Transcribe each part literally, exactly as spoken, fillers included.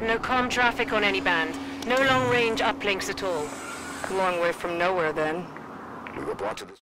No comm traffic on any band. No long-range uplinks at all. Long way from nowhere, then. We were brought to this...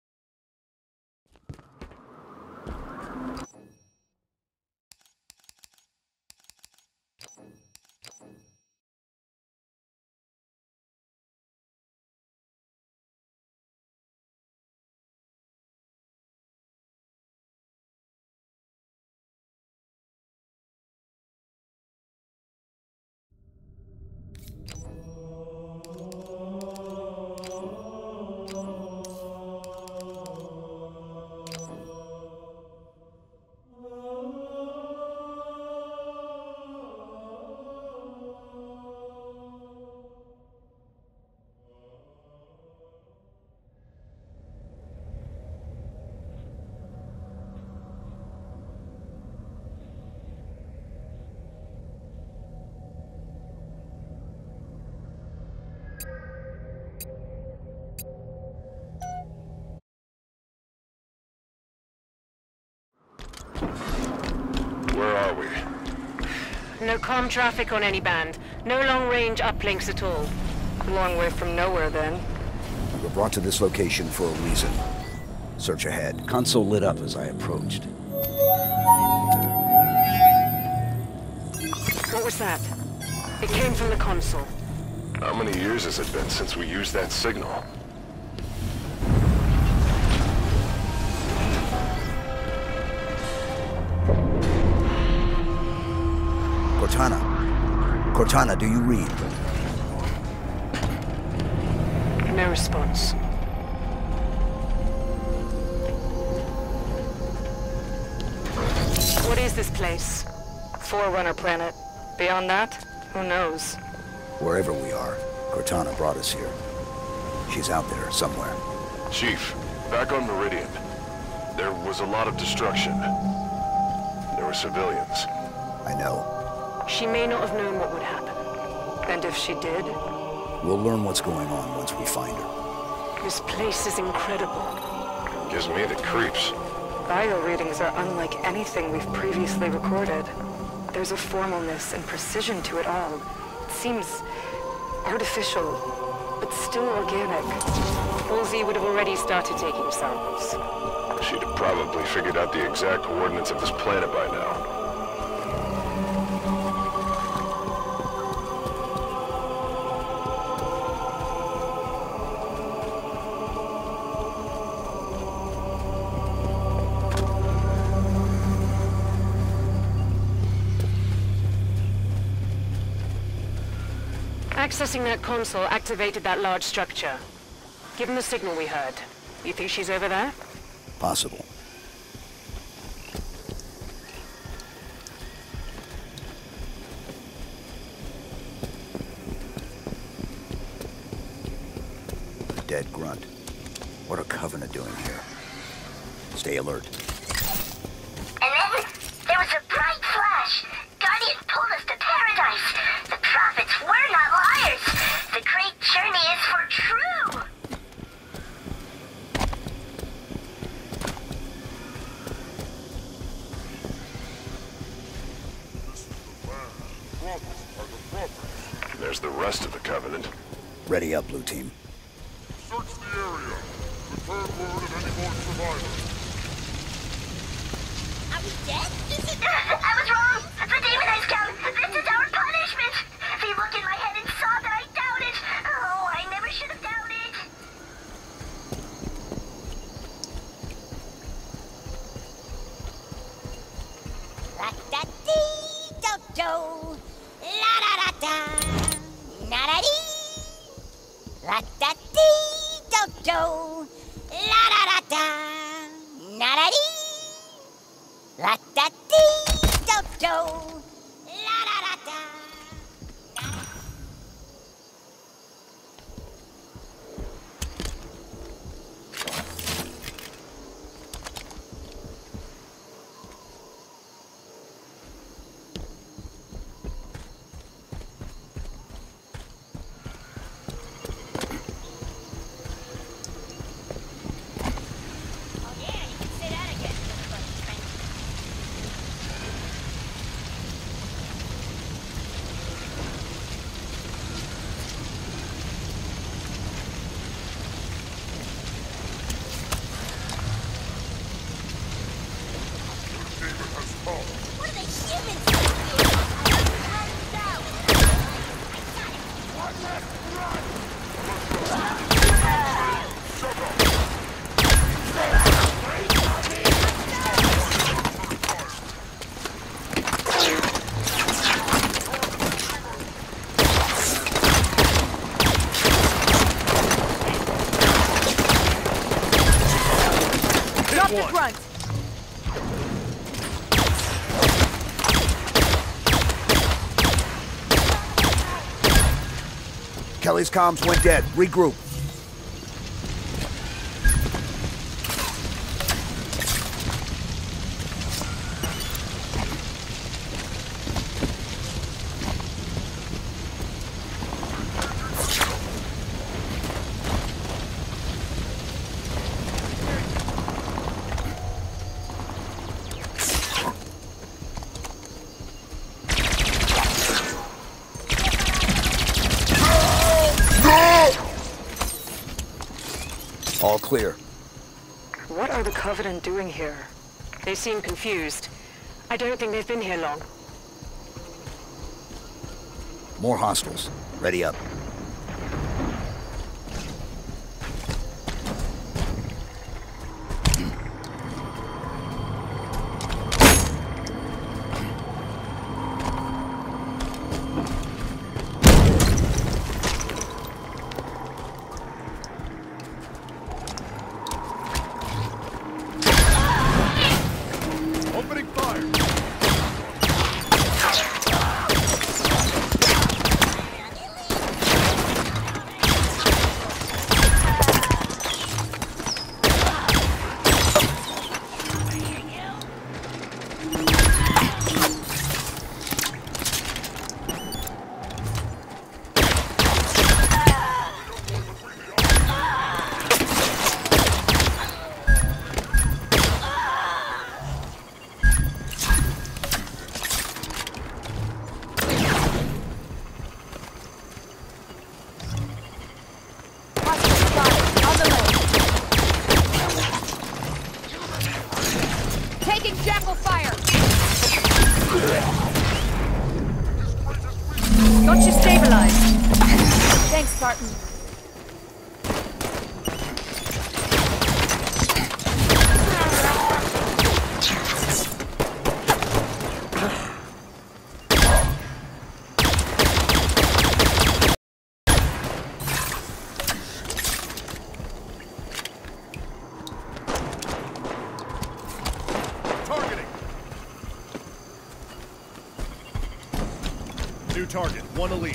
Where are we? No comm traffic on any band. No long-range uplinks at all. Long way from nowhere, then. We were brought to this location for a reason. Search ahead. Console lit up as I approached. What was that? It came from the console. How many years has it been since we used that signal? Cortana. Cortana, do you read? No response. What is this place? Forerunner planet. Beyond that, who knows? Wherever we are, Cortana brought us here. She's out there somewhere. Chief, back on Meridian. There was a lot of destruction. There were civilians. I know. She may not have known what would happen. And if she did? We'll learn what's going on once we find her. This place is incredible. Gives me the creeps. Bio readings are unlike anything we've previously recorded. There's a formalness and precision to it all. It seems artificial, but still organic. Halsey would have already started taking samples. She'd have probably figured out the exact coordinates of this planet by now. Accessing that console activated that large structure. Given the signal we heard, you think she's over there? Possible. A dead grunt. What are Covenant doing here? Stay alert. And then, there was a bright flash. Guardian pulled us to paradise. The prophets were not liars. The great journey is for true. There's the rest of the Covenant. Ready up, Blue Team. Search the area. Return word of any more survivors. Are we dead? Is it? I was wrong. The demonized count. This is our punishment. They looked in my head and saw that I doubted. Oh, I never should have doubted. La-da-dee-do-do. La-da-da-da. Na-da-dee. La-da-dee-do-do. La-da-da-da. Na-da-dee. La-da-dee-do-do. La-da-da-da. Charlie's comms went dead. Regroup. All clear. What are the Covenant doing here? They seem confused. I don't think they've been here long. More hostiles. Ready up. Opening fire! Taking jackal fire! Got you stabilized. Thanks, Spartan. New target, one elite.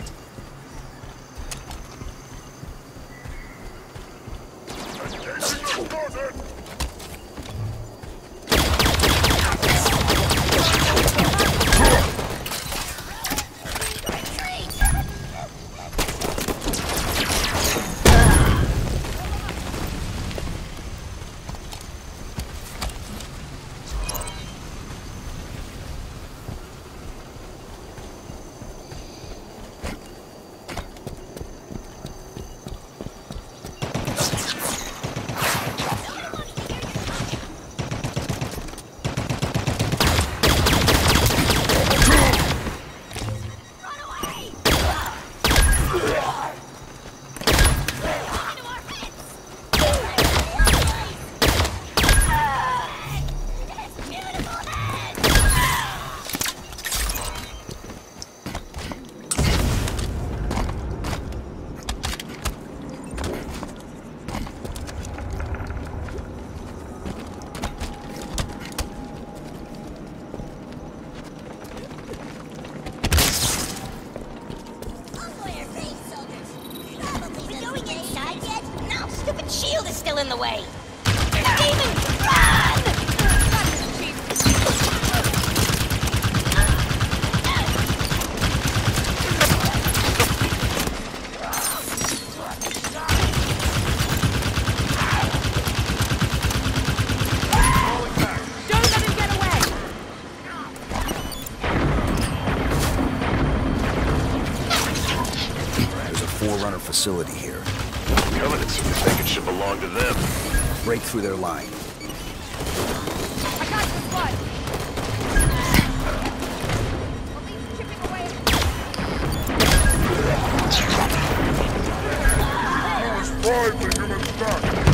Shield is still in the way. Demon, run! Don't let him get away! There's a Forerunner facility here. Covenant seem to think it should belong to them. Break through their line. I got the blood! Elite's chipping away. Who's pride the human stock?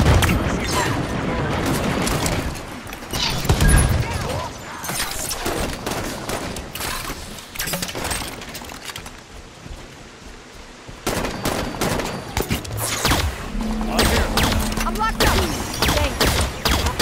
I'm locked up! Thanks.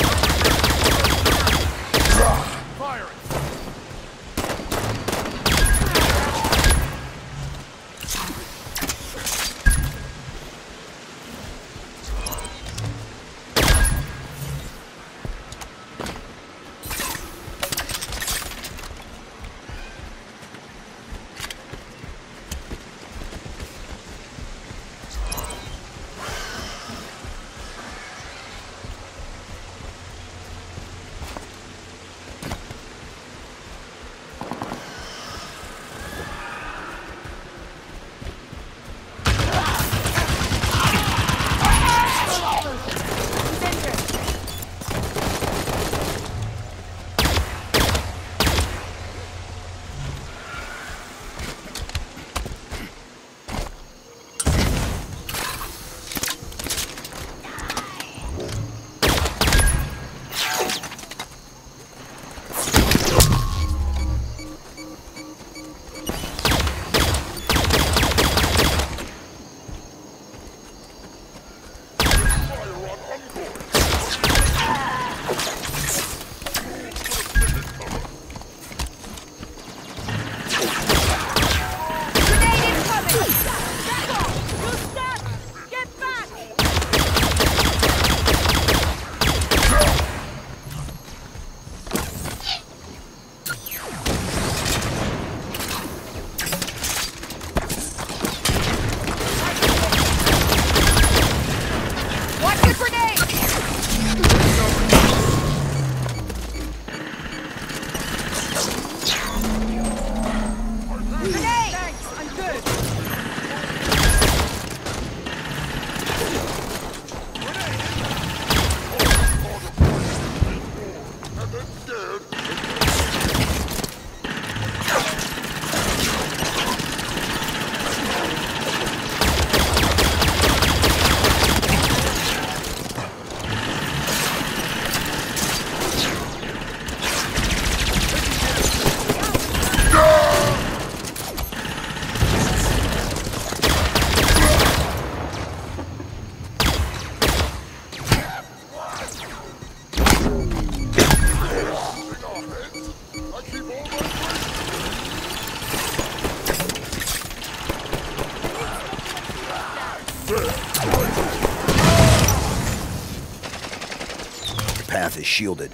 is shielded.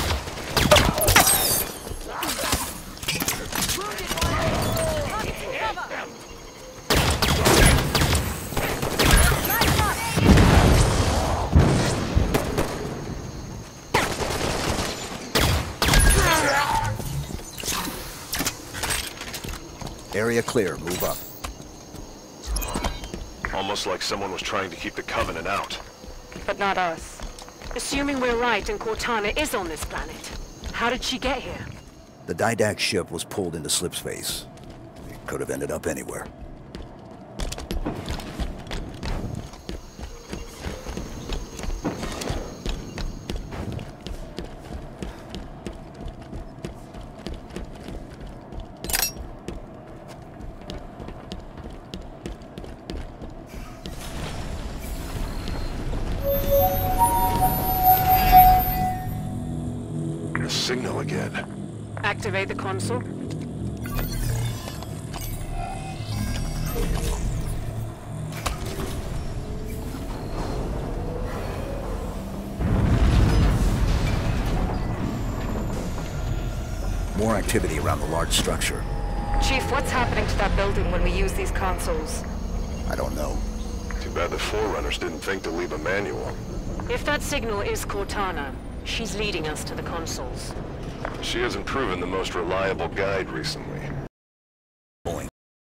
Area clear. Move up. Almost like someone was trying to keep the Covenant out. But not us. Assuming we're right and Cortana is on this planet, how did she get here? The Didact ship was pulled into slipspace. It could have ended up anywhere. Signal again. Activate the console. More activity around the large structure. Chief, what's happening to that building when we use these consoles? I don't know. Too bad the Forerunners didn't think to leave a manual. If that signal is Cortana, she's leading us to the consoles. She hasn't proven the most reliable guide recently. Going.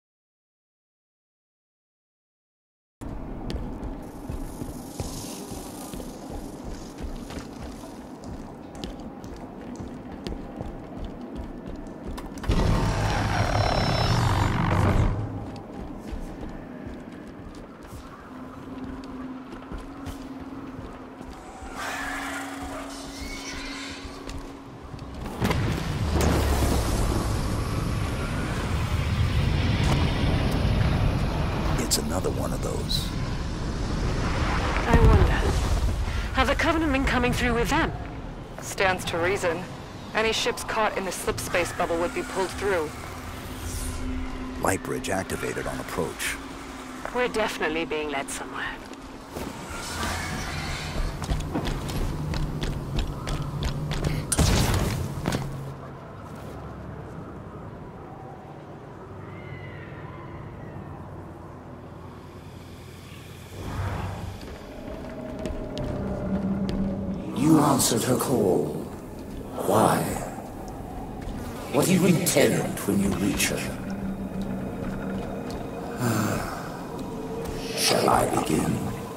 It's another one of those. I wonder, have the Covenant been coming through with them? Stands to reason. Any ships caught in the slipspace bubble would be pulled through. Light bridge activated on approach. We're definitely being led somewhere. You answered her call. Why? What do you intend when you reach her? Shall I begin?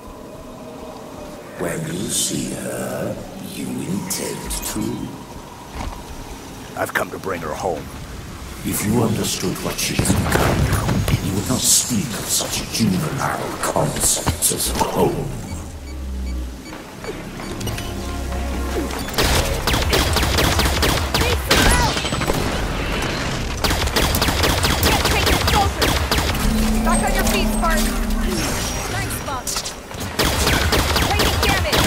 When you see her, you intend to? I've come to bring her home. If you understood what she has become, you would not speak of such juvenile concepts as home. Back on your feet, Spartan! Nice spot! Taking damage!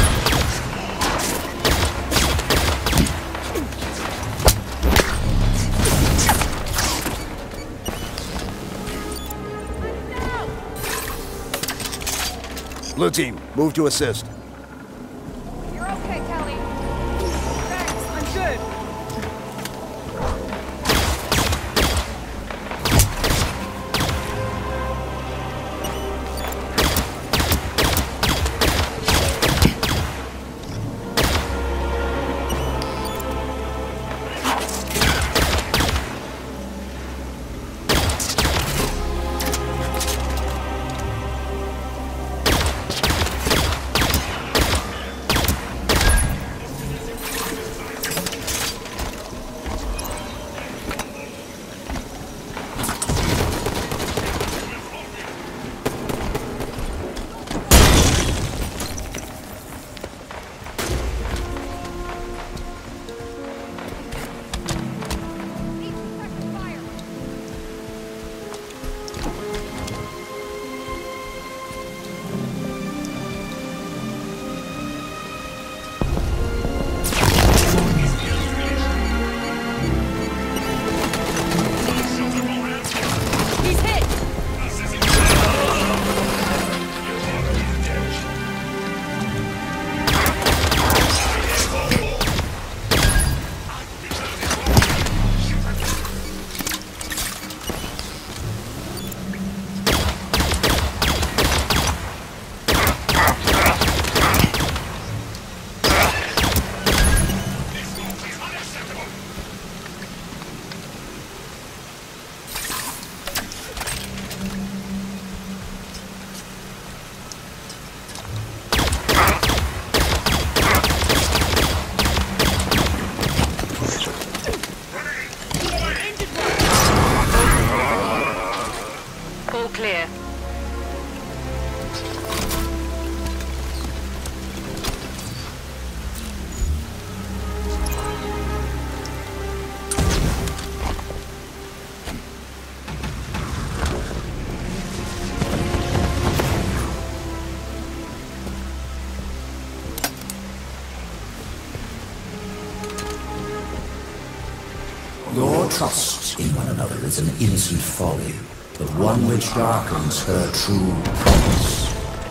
Blue team, move to assist. You're okay, Callie. Thanks, I'm good. clear. Your trust in one another is an innocent folly, but one which darkens her true promise.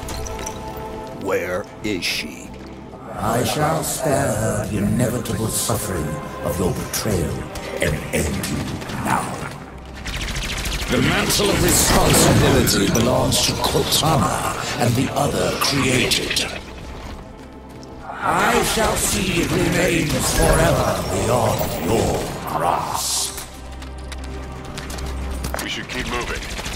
Where is she? I shall spare her the inevitable suffering of your betrayal and end you now. The mantle of responsibility belongs to Cortana and the other created. I shall see it remains forever beyond your grasp. We should keep moving.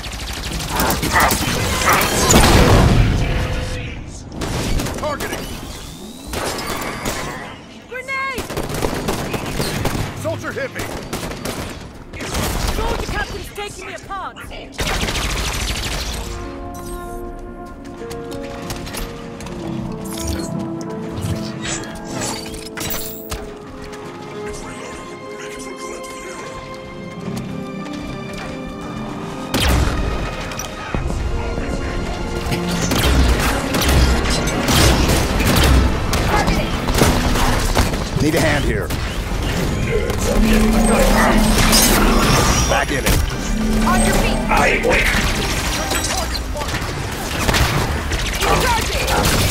Targeting! Grenade! Soldier hit me! Soldier captain's taking me apart! Need a hand here. Back in it. On your feet! I wait. Charging!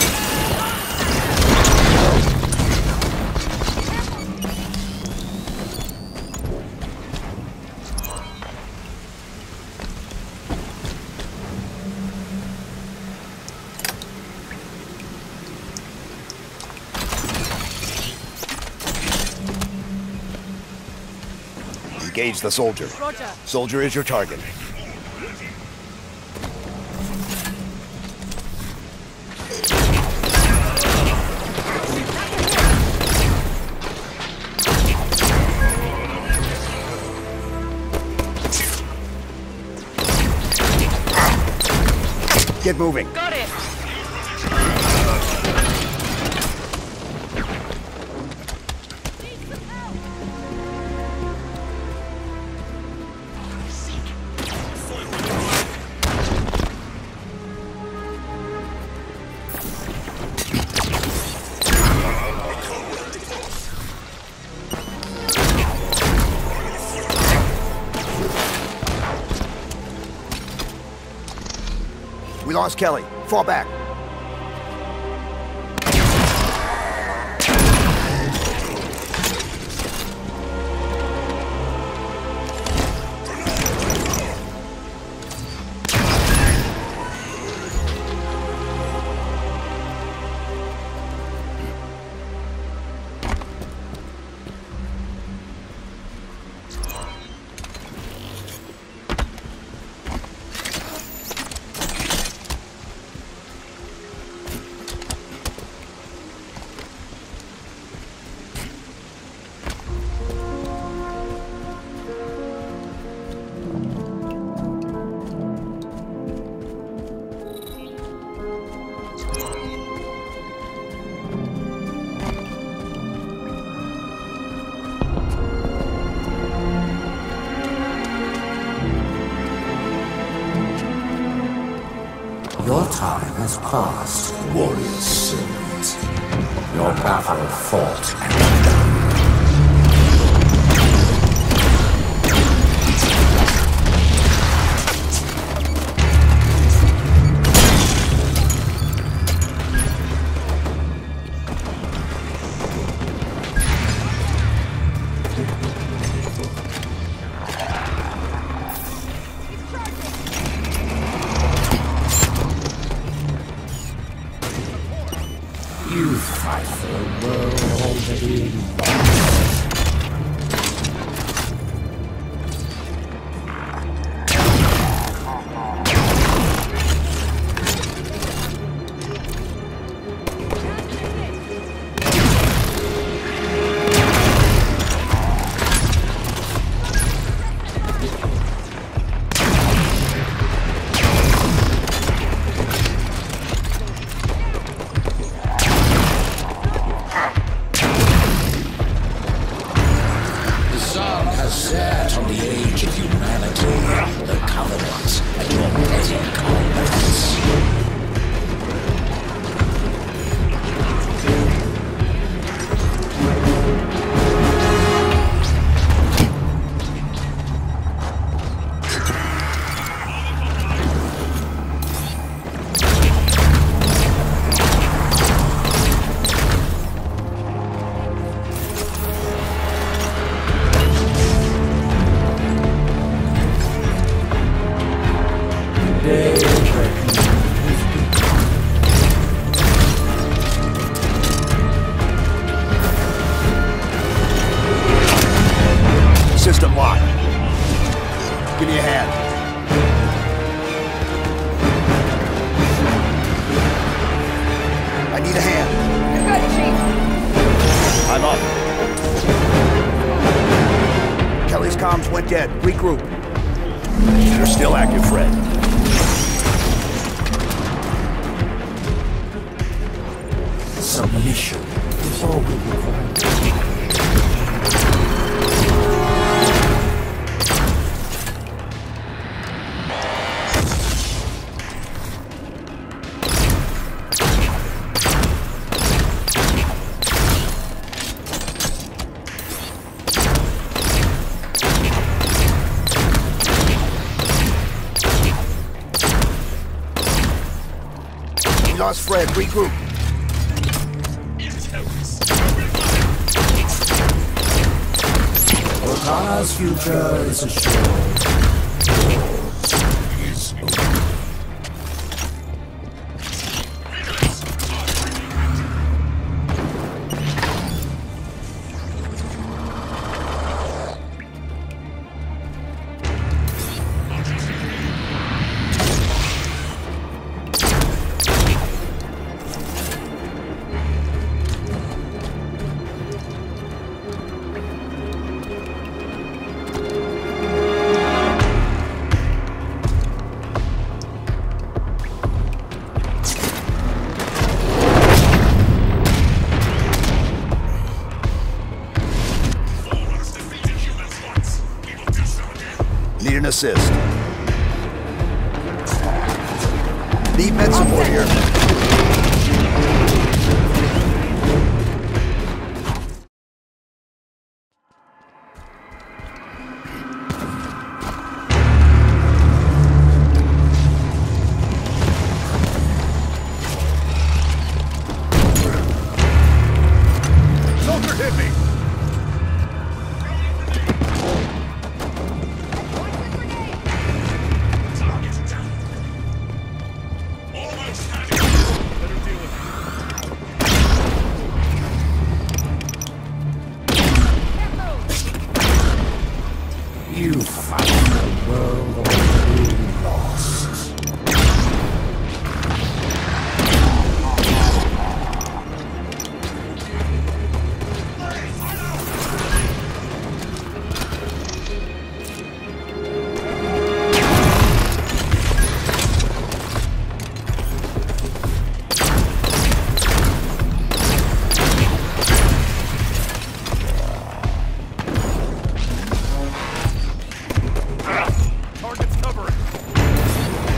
Engage the soldier. Roger. Soldier is your target. Get moving. Got it! We lost Kelly. Fall back. Your time has passed, warrior servant. Your battle fought and done. You fight for a world already lost. bet on the age of humanity, the Covenant, and your petty combats. System lock. Give me a hand. I need a hand. You got it, Chief. I'm up. Kelly's comms went dead. Regroup. You're still active, Fred. Submission is all we require. We lost Fred. Regroup. Okana's future is assured. Yours is over. Need an assist. Need med support here. Soldier hit me! You fight the world already lost. Target's covering.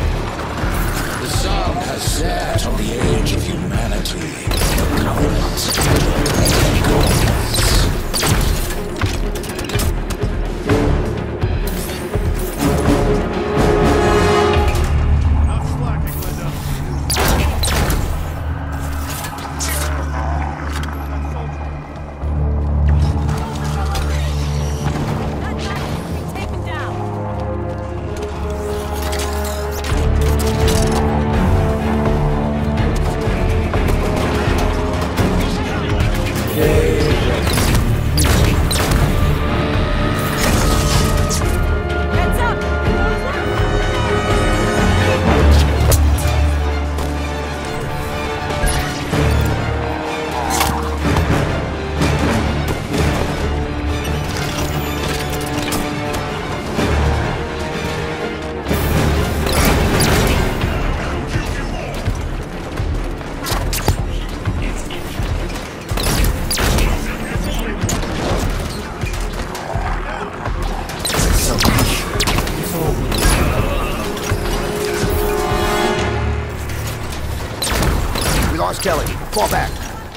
telling you. Fall back.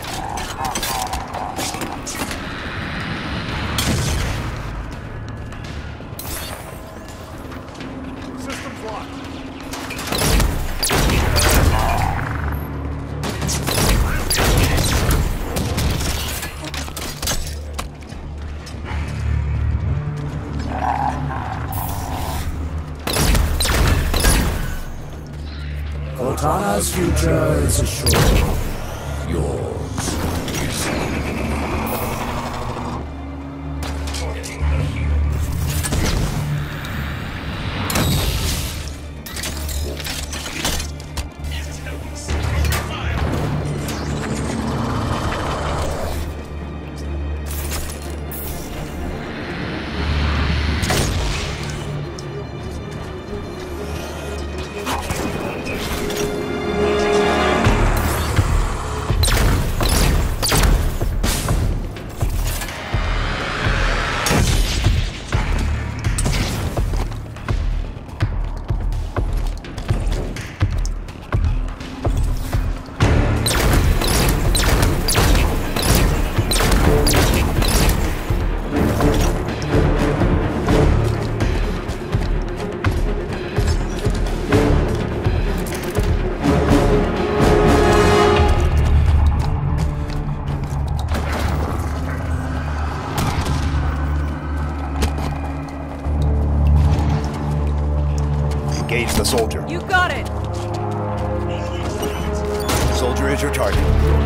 System's locked. Cortana's future is assured. Yours. Engage the soldier. You got it! Soldier is your target.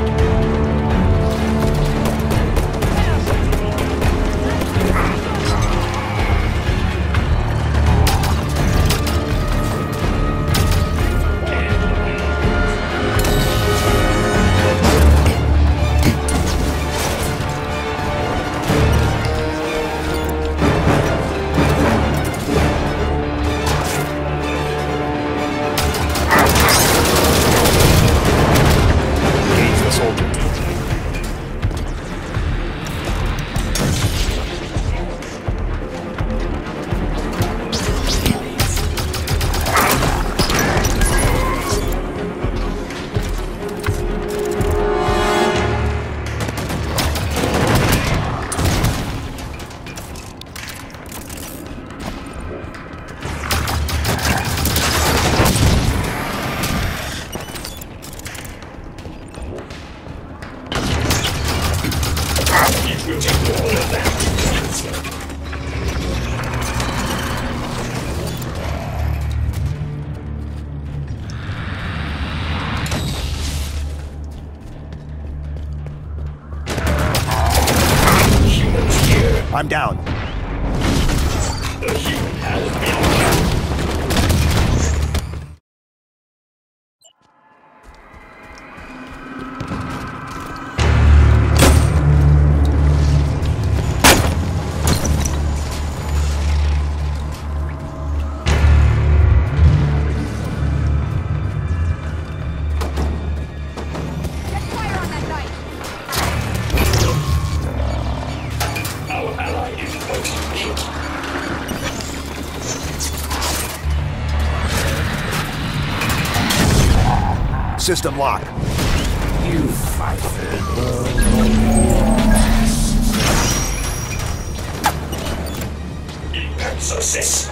I'm down. System lock. You fight for the world. Success.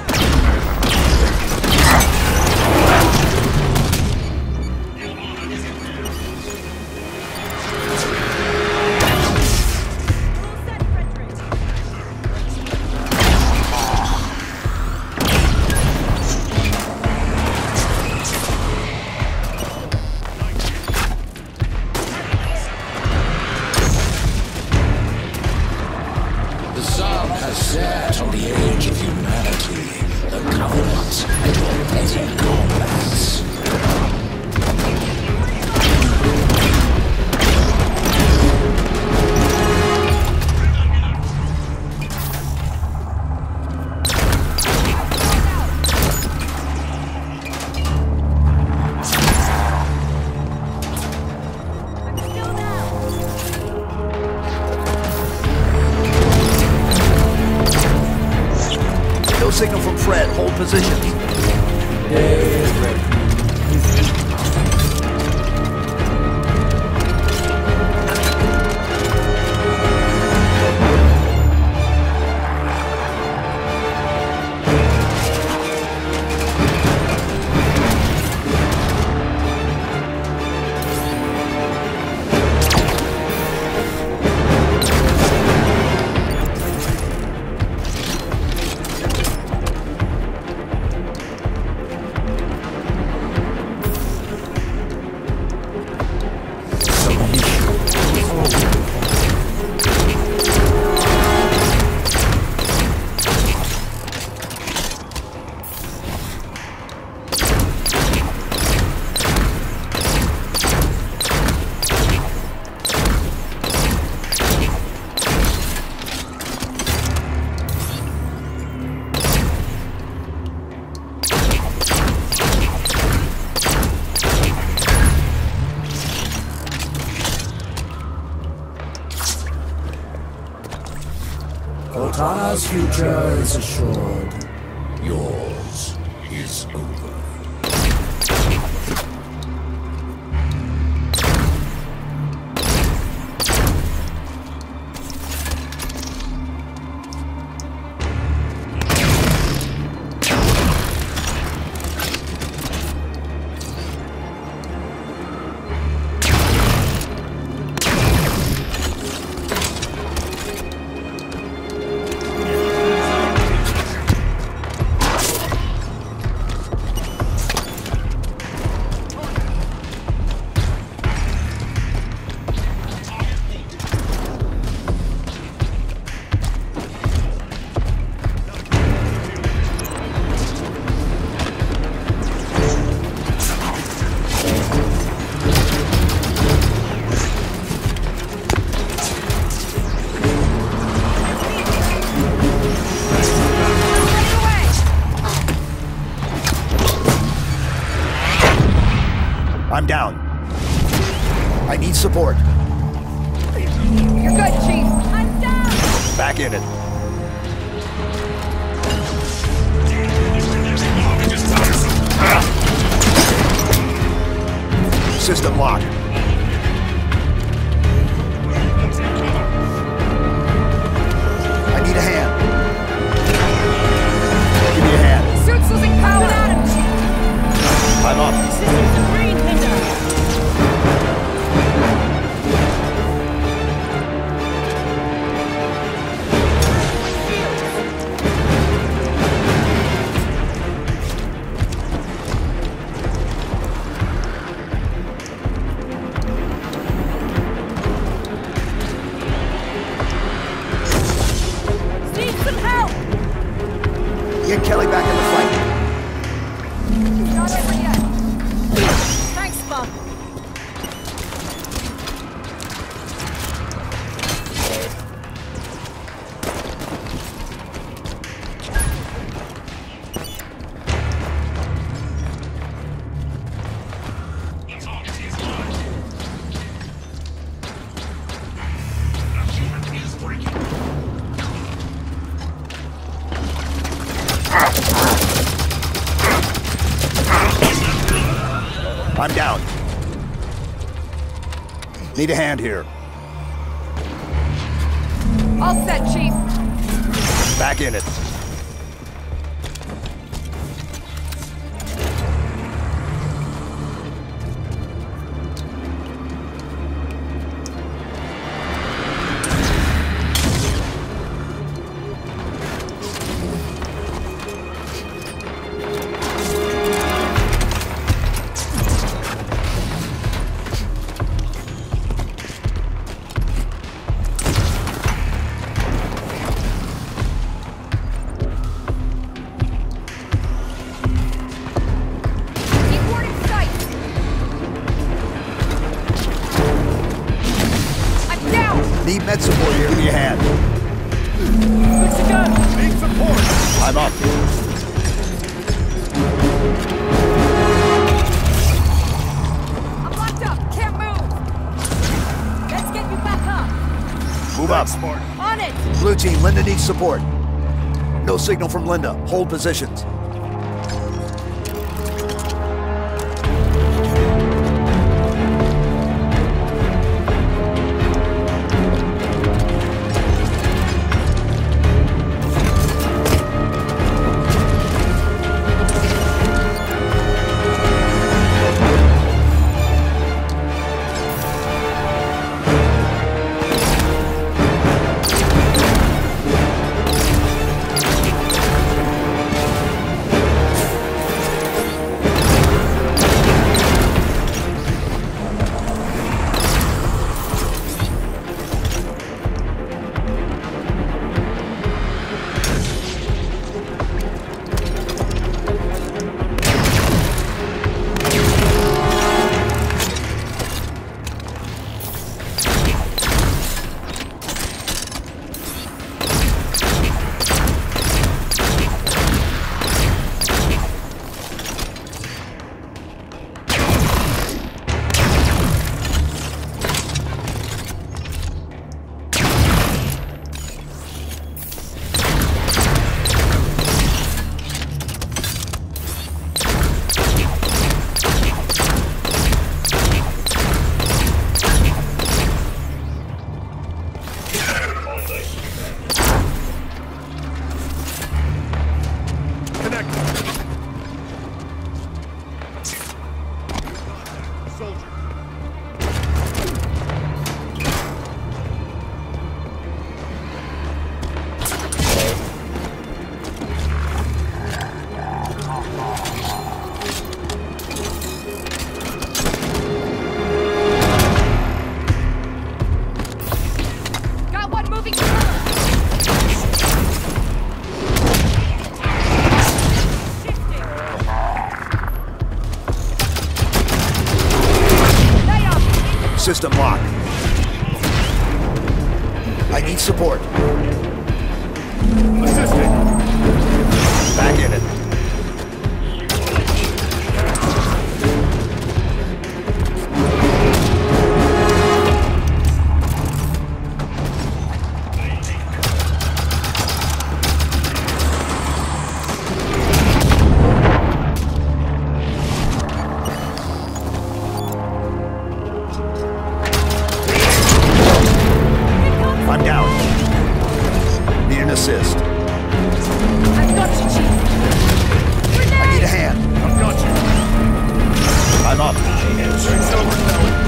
Set on the age of humanity, the Covenant, and your petty combats. Signal from Fred. Hold positions. Empires' future is assured. Yours is over. I'm down. I need support. You're good, Chief. I'm down. Back in it. System locked. I need a hand. Give me a hand. Suit's losing power. At him, Chief. I'm up. Systems of green hinder. Need some help. Get Kelly back in the fight. Not over yet. Thanks, Bob. I'm down. Need a hand here. All set, Chief. Back in it. Keep ward in sight. I'm down. Need med support here. Give me a hand. Good to go. Need support! I'm up. I'm locked up. Can't move. Let's get you back up. Move up. Smart. On it. Blue team, Linda needs support. No signal from Linda. Hold positions. system lock. I need support. Assisting. Back in it. I'm down. Need an assist. I've got you, Chief. I need a hand. I've got you. I'm up. It's over now.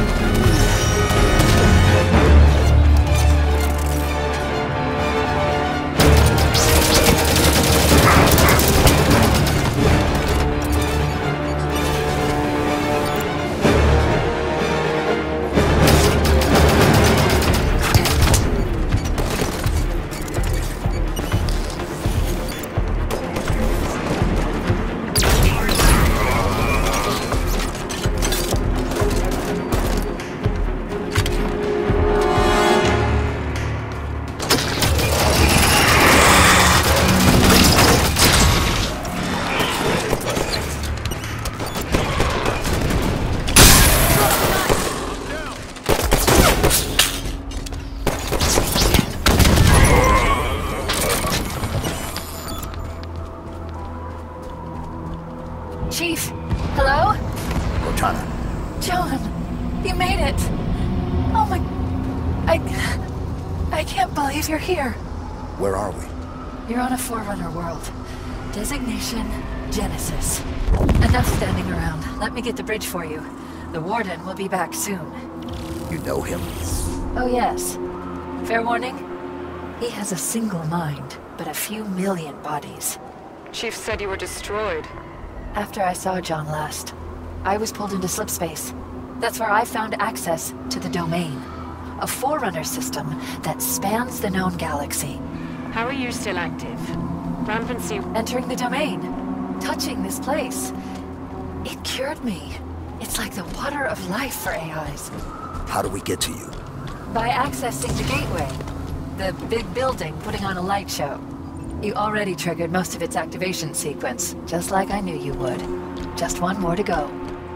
Chief, hello? Cortana, John, you made it. Oh my... I... I can't believe you're here. where are we? You're on a Forerunner world. Designation, Genesis. Enough standing around. Let me get the bridge for you. The Warden will be back soon. You know him? Oh yes. Fair warning? He has a single mind, but a few million bodies. Chief said you were destroyed. After I saw John last, I was pulled into slipspace. That's where I found access to the Domain. A Forerunner system that spans the known galaxy. How are you still active? Rampancy... Entering the Domain. Touching this place. It cured me. It's like the water of life for A Is. How do we get to you? By accessing the gateway. The big building putting on a light show. You already triggered most of its activation sequence, just like I knew you would. Just one more to go.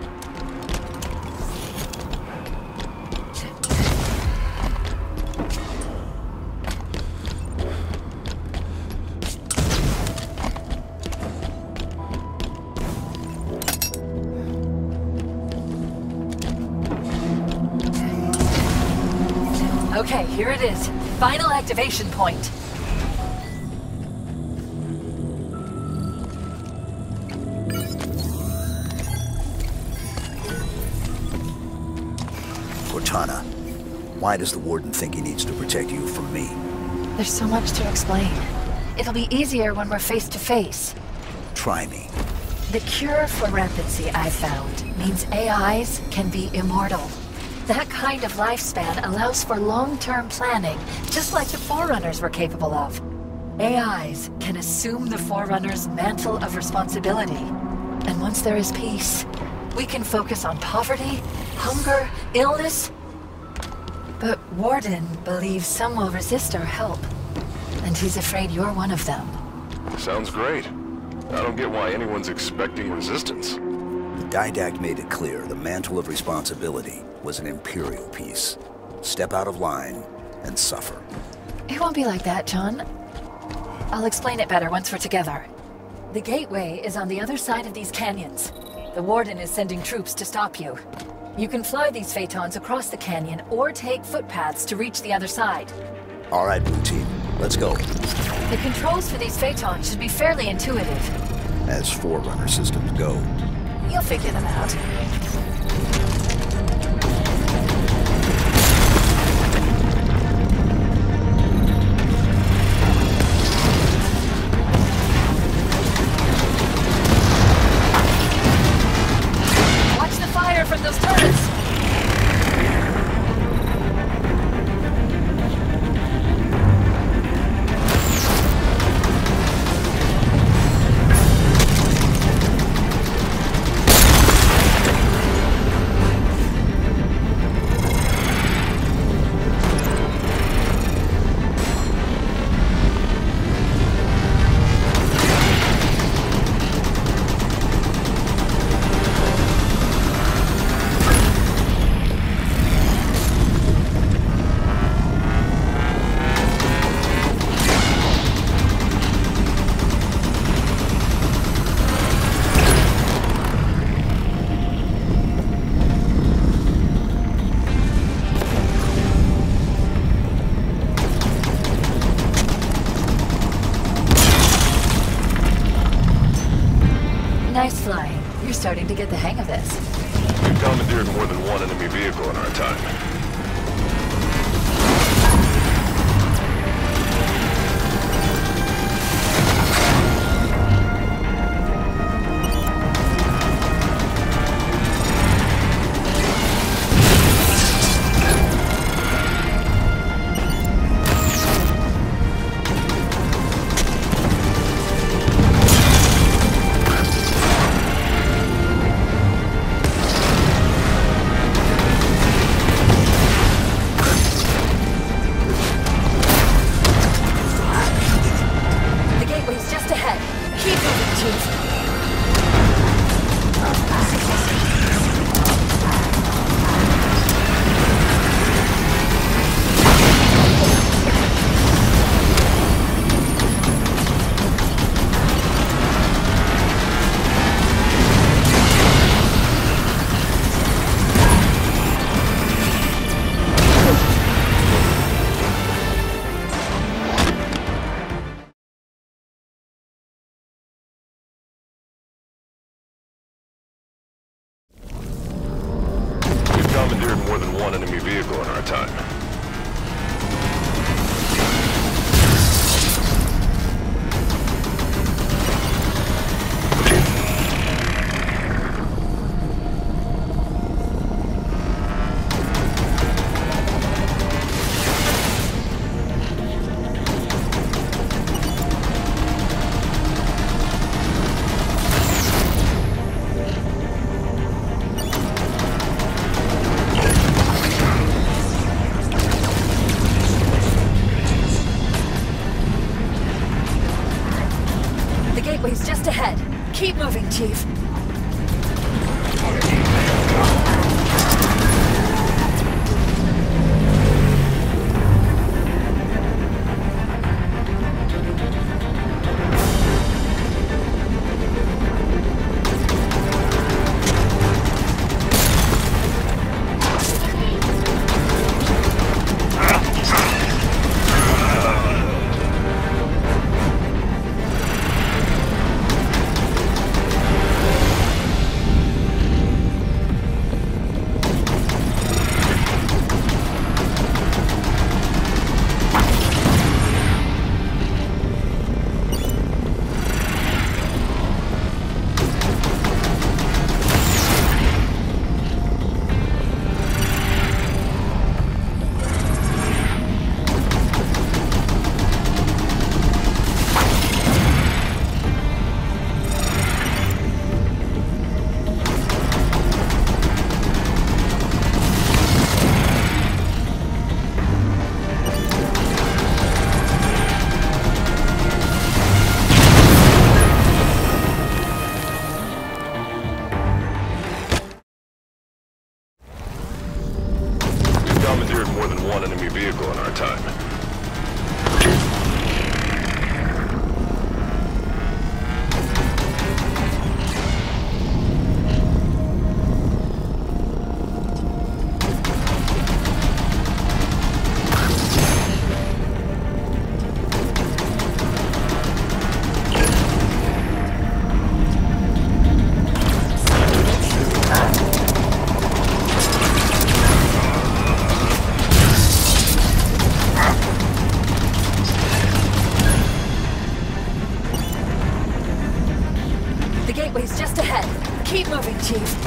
Okay, here it is. Final activation point. Cortana, why does the Warden think he needs to protect you from me? There's so much to explain. It'll be easier when we're face to face. Try me. The cure for rampancy I've found means A Is can be immortal. That kind of lifespan allows for long-term planning, just like the Forerunners were capable of. A Is can assume the Forerunner's mantle of responsibility. And once there is peace, we can focus on poverty, hunger, illness. But Warden believes some will resist our help. And he's afraid you're one of them. Sounds great. I don't get why anyone's expecting resistance. The Didact made it clear the mantle of responsibility was an Imperial piece. Step out of line and suffer. It won't be like that, John. I'll explain it better once we're together. The gateway is on the other side of these canyons. The Warden is sending troops to stop you. You can fly these Phaetons across the canyon or take footpaths to reach the other side. All right, Blue Team, let's go. The controls for these Phaetons should be fairly intuitive. As Forerunner systems go. You'll figure them out. From those turrets! nice flying. You're starting to get the hang of this. We've commandeered more than one enemy vehicle in our time. Commandeered more than one enemy vehicle in our time. Gateway's just ahead. Keep moving, Chief. Commandeered more than one enemy vehicle in our time. The gateway's just ahead. Keep moving, Chief.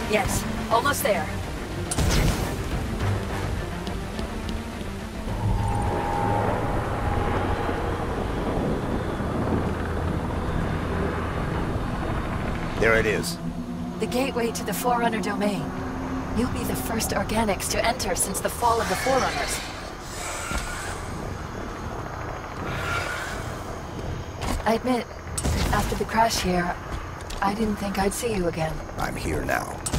Yes, almost there. There it is. The gateway to the Forerunner domain. You'll be the first organics to enter since the fall of the Forerunners. I admit, after the crash here, I didn't think I'd see you again. I'm here now.